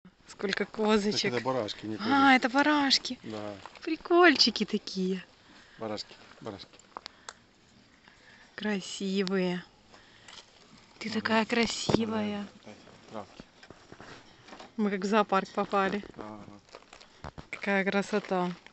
Сколько Так козочек. это барашки, не козы. А, это барашки. Да, Прикольчики такие. барашки, барашки. Красивые. Ты Надо такая гулять, красивая. катать, травки. Мы как в зоопарк попали. Ага. Какая красота.